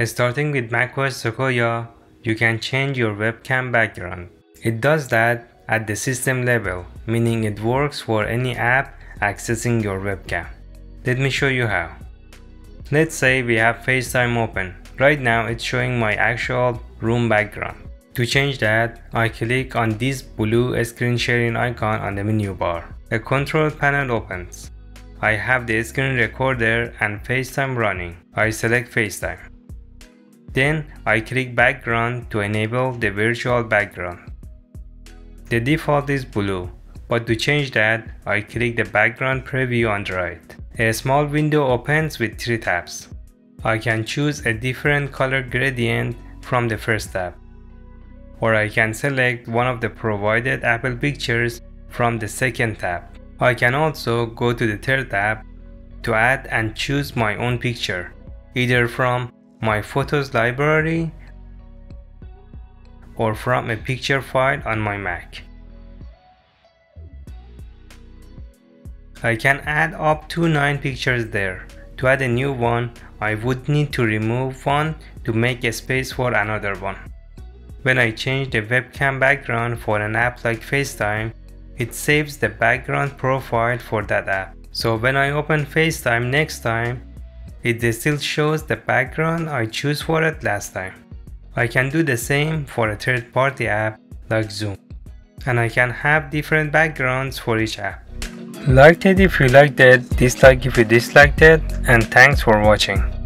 Starting with macOS Sequoia, you can change your webcam background. It does that at the system level, meaning it works for any app accessing your webcam. Let me show you how. Let's say we have FaceTime open. Right now it's showing my actual room background. To change that, I click on this blue screen sharing icon on the menu bar. A control panel opens. I have the screen recorder and FaceTime running. I select FaceTime. Then I click background to enable the virtual background. The default is blue, but to change that, I click the background preview on the right. A small window opens with 3 tabs. I can choose a different color gradient from the first tab, or I can select one of the provided Apple pictures from the second tab. I can also go to the third tab to add and choose my own picture, either from my photos library or from a picture file on my Mac. I can add up to 9 pictures there. To add a new one, I would need to remove one to make a space for another one. When I change the webcam background for an app like FaceTime, it saves the background profile for that app. So when I open FaceTime next time, it still shows the background I choose for it last time. I can do the same for a third-party app like Zoom. And I can have different backgrounds for each app. Like it if you liked it, dislike if you disliked it, and thanks for watching.